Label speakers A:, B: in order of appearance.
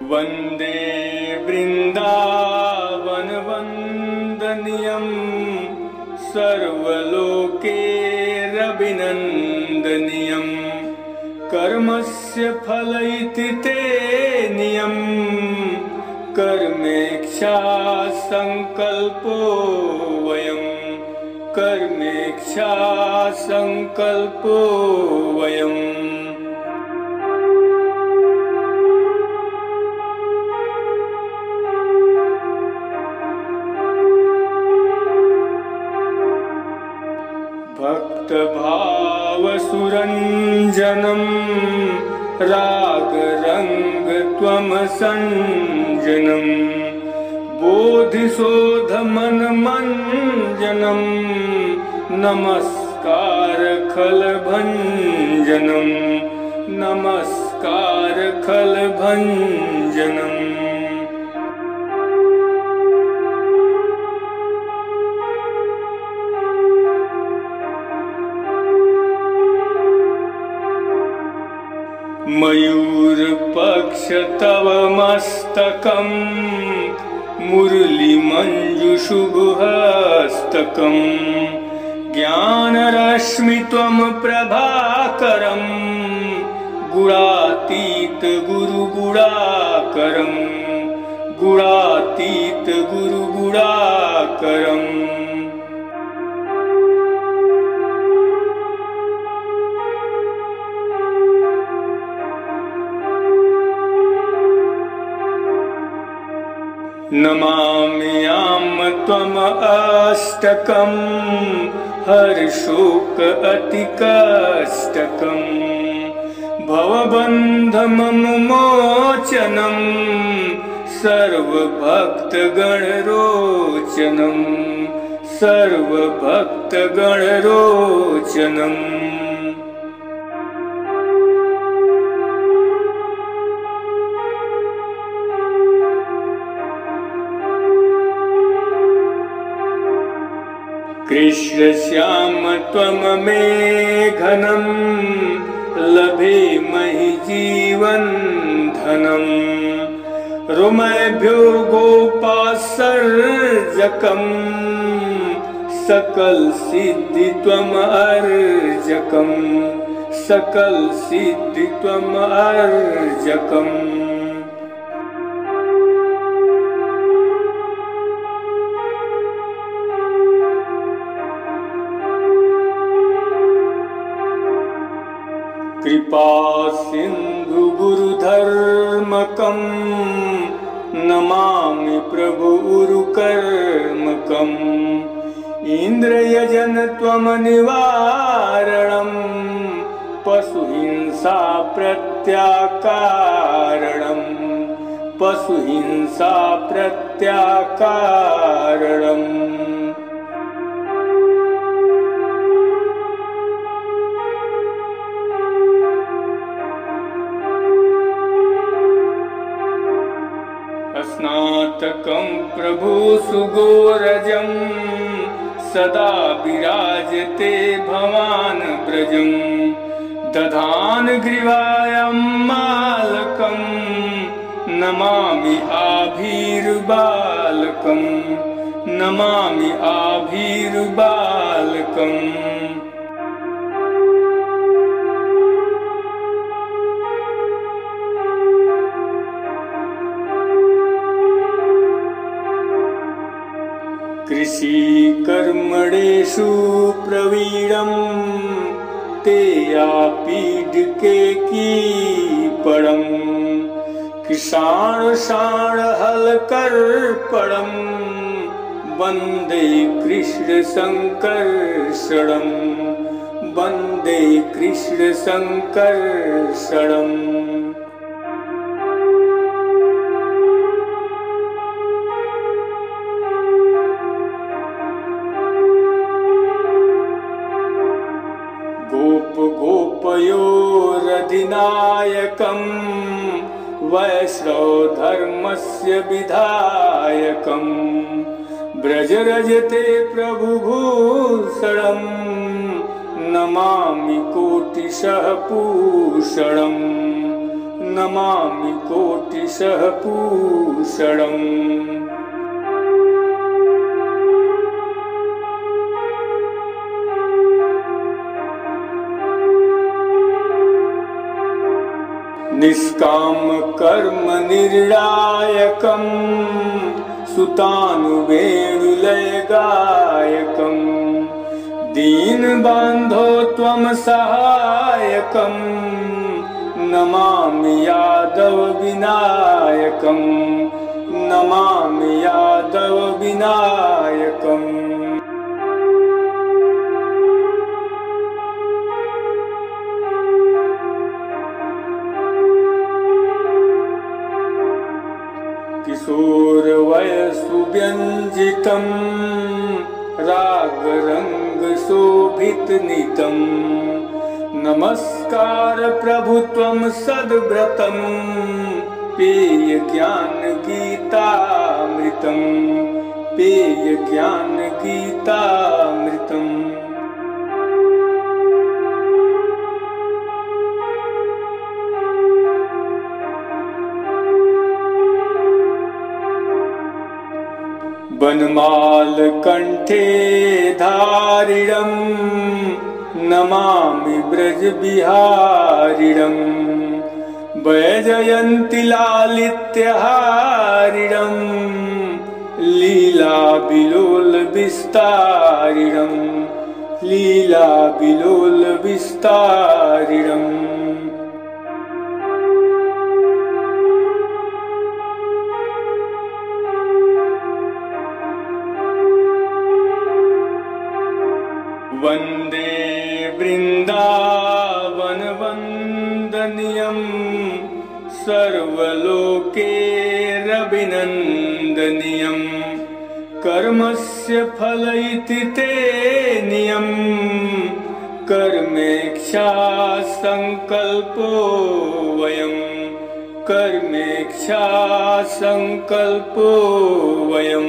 A: वन्दे वृन्दावनवन्दनीयं सर्वलोकैरभिनन्दनीयं कर्मस्य फलैति ते नियम कर्मेच्छा संकल्पो वयम् कर्मेच्छा संकल्पो वयम्। भक्तभावसुरञ्जनं रागरङ्गत्वमसञ्जनं बोधिशोधमनमञ्जनं नमस्कारखलभञ्जनं नमस्कारखलभञ्जनम्। मयूरपक्षतव मस्तकं मुरलीमञ्जुशुभहस्तकं ज्ञानरश्मित्वं प्रभाकरं गुणातीत गुरुगुणाकरं गुणातीत गुरुगुणाकरम्। नमाम्यहं त्वम् अष्टकं हर्षोक अतिकष्टकं भवबन्धमोचनं सर्वभक्तगणरोचनं सर्वभक्तगणरोचनम्। कृष्णश्याम त्वममेघनं लभेमहि जीवनधनं रुमेभ्यो गोपासर्जकं सकलसिद्धि त्वमर्जकं सकलसिद्धि त्वमर्जकम्। कृपा सिंधु गुरुधर्मकं नमामि प्रभु उरुकर्मकं इंद्रयजन त्वम निवारणं पशुहिंसा प्रत्याकारणं पशुहिंसा प्रत्याकारणम्। स्नातकं प्रभु सुगोरजं सदा विराजते भवान् ब्रजं दधान ग्रीवायां मालकं नमामि आभीर्बालकं नमामि आभीर्बालकम्। कृषिकर्मणेषु प्रवीणं ते यापीडके कीपणं किषाणशाणहलकर्पणं वन्दे कृष्णसङ्कर्षणं वन्दे कृष्णसङ्कर्षणम्। गोपयोरधिनायकं वैष्णवधर्मस्य विधायकं व्रजरजते प्रभुभूषणं नमामि कोटिशः पूषणं नमामि कोटिशः पूषणम्। निष्काम कर्म निर्णायकम् सुतानुवेणुलयगायकम् दीनबन्धो त्वं सहायकम् नमामि यादव विनायकम् नमामि यादव विनायकम्। किशोरवयसुव्यञ्जितं रागरङ्गशोभितनितं नमस्कार प्रभु त्वं सद्व्रतं पेयज्ञानगीतामृतं पेयज्ञानगीतामृतम्। वनमालकण्ठे धारिणं नमामि ब्रजबिहारिणं वैजयन्तीलालित्यहारिणं लीलाविलोलविस्तारिणं लीलाविलोलविस्तारिणम्। वन्दे वृन्दावनवन्दनीयं सर्वलोकैरभिनन्दनीयं कर्मस्य फल इति ते नियम कर्मेक्षा संकल्पो वयम् कर्मेक्षा संकल्पो वयम्।